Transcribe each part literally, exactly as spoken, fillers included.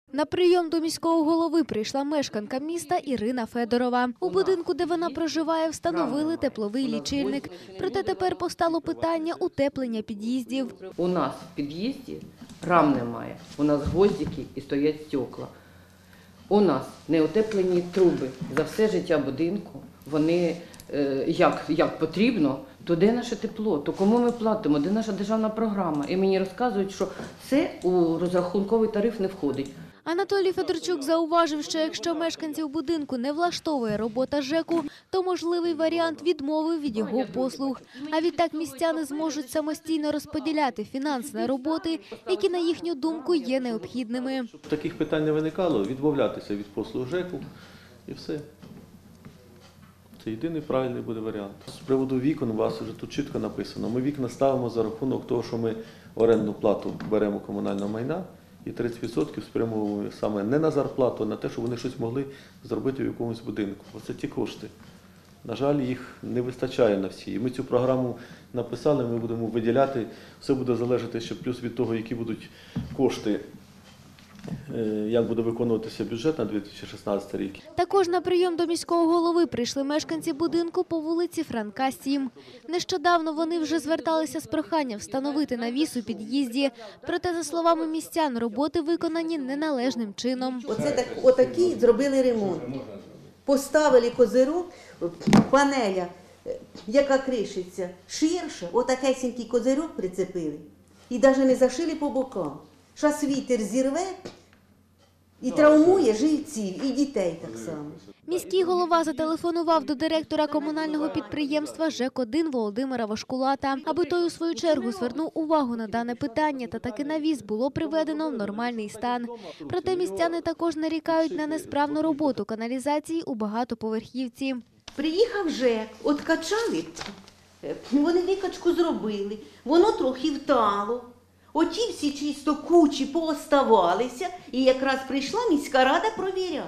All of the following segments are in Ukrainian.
На прийом до міського голови прийшла мешканка міста Ірина Федорова. У будинку, де вона проживає, встановили тепловий лічильник. Проте тепер постало питання утеплення під'їздів. У нас в під'їзді рам немає, у нас гвоздики і стоять стекла. У нас неутеплені труби за все життя будинку. Вони як, як потрібно, то де наше тепло, то кому ми платимо, де наша державна програма. І мені розказують, що це у розрахунковий тариф не входить. Анатолій Федорчук зауважив, що якщо мешканців будинку не влаштовує робота ЖЕКу, то можливий варіант відмови від його послуг. А відтак містяни зможуть самостійно розподіляти фінанси на роботи, які, на їхню думку, є необхідними. Щоб таких питань не виникало, відмовлятися від послуг ЖЕКу і все. Це єдиний правильний буде варіант. З приводу вікон у вас вже тут чітко написано. Ми вікна ставимо за рахунок того, що ми орендну плату беремо комунального майна і тридцять відсотків спрямовуємо саме не на зарплату, а на те, щоб вони щось могли зробити в якомусь будинку. Оце ті кошти. На жаль, їх не вистачає на всі. І ми цю програму написали, ми будемо виділяти. Все буде залежати ще плюс від того, які будуть кошти, як буде виконуватися бюджет на дві тисячі шістнадцятий рік. Також на прийом до міського голови прийшли мешканці будинку по вулиці Франка, сім. Нещодавно вони вже зверталися з проханням встановити навіс у під'їзді. Проте, за словами містян, роботи виконані неналежним чином. Оце так, отакий зробили ремонт. Поставили козирок, панеля, яка кришиться, ширша, отакесенький козирок прицепили. І навіть не зашили по бокам. Щас вітер зірве і травмує жильців, і дітей так само. Міський голова зателефонував до директора комунального підприємства ЖЕК один Володимира Вашкулата, аби той у свою чергу звернув увагу на дане питання та таки навіс було приведено в нормальний стан. Проте містяни також нарікають на несправну роботу каналізації у багатоповерхівці. Приїхав ЖЕК, откачали, вони викачку зробили, воно трохи втало. Оті всі чисто кучі пооставалися, і якраз прийшла міська рада провіряти.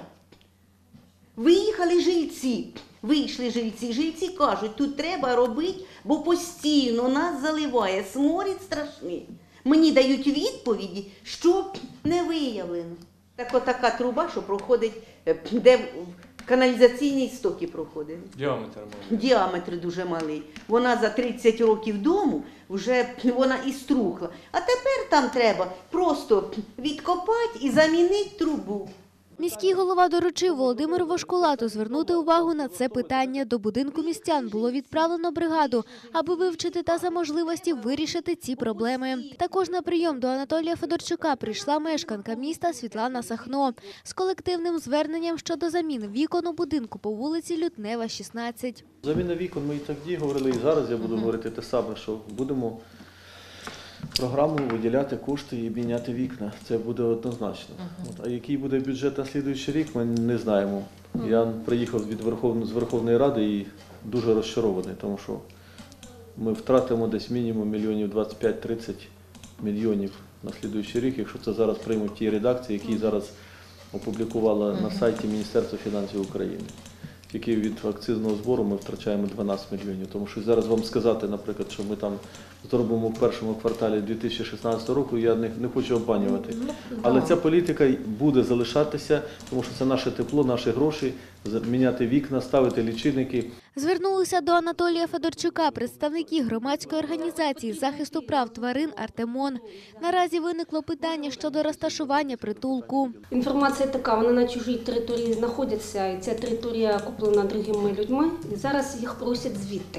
Виїхали жильці, вийшли жильці, жильці кажуть, тут треба робити, бо постійно нас заливає, сморід страшний. Мені дають відповіді, що не виявлено. Так отака труба, що проходить, де каналізаційні стоки проходили. Діаметр малий. Діаметр дуже малий. Вона за тридцять років дому вже вона і струхла. А тепер там треба просто відкопати і замінити трубу. Міський голова доручив Володимиру Вашкулату звернути увагу на це питання. До будинку містян було відправлено бригаду, аби вивчити та за можливості вирішити ці проблеми. Також на прийом до Анатолія Федорчука прийшла мешканка міста Світлана Сахно з колективним зверненням щодо заміни вікон у будинку по вулиці Лютнева, шістнадцять. Заміна вікон, ми і тоді говорили, і зараз я буду говорити те саме, що будемо програму виділяти кошти і міняти вікна. Це буде однозначно. От, а який буде бюджет на слідуючий рік, ми не знаємо. Я приїхав від Верховної, з Верховної Ради і дуже розчарований, тому що ми втратимо десь мінімум мільйонів двадцять п'ять - тридцять мільйонів на слідуючий рік, якщо це зараз приймуть ті редакції, які зараз опублікувала на сайті Міністерства фінансів України. Тільки від акцизного збору ми втрачаємо дванадцять мільйонів. Тому що зараз вам сказати, наприклад, що ми там зробимо в першому кварталі дві тисячі шістнадцятого року, я не, не хочу обманювати. Але ця політика буде залишатися, тому що це наше тепло, наші гроші, міняти вікна, ставити лічильники. Звернулися до Анатолія Федорчука представники громадської організації захисту прав тварин «Артемон». Наразі виникло питання щодо розташування притулку. Інформація така, вони на чужій території знаходяться, і ця територія куплена другими людьми, і зараз їх просять звідти.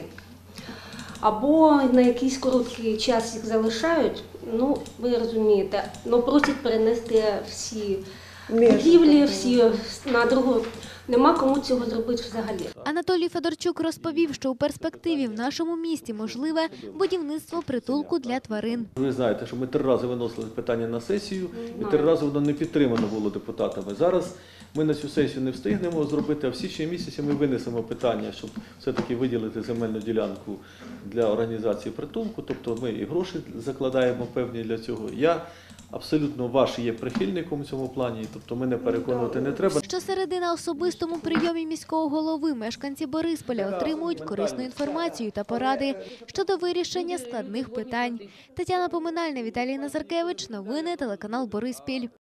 Або на якийсь короткий час їх залишають, ну, ви розумієте, ну, просять перенести всі будівлі, всі на другу. Нема кому цього зробити взагалі. Анатолій Федорчук розповів, що у перспективі в нашому місті можливе будівництво притулку для тварин. Ви знаєте, що ми три рази виносили питання на сесію, і три рази воно не підтримано було депутатами. Зараз ми на цю сесію не встигнемо зробити, а в січні місяці ми винесемо питання, щоб все-таки виділити земельну ділянку для організації притулку. Тобто ми і гроші закладаємо певні для цього. Я абсолютно ваш є прихильником у цьому плані, тобто мене переконувати не треба. Щосереди на особистому прийомі міського голови мешканці Борисполя отримують корисну інформацію та поради щодо вирішення складних питань. Тетяна Поминальна, Віталій Назаркевич. Новини телеканал Бориспіль.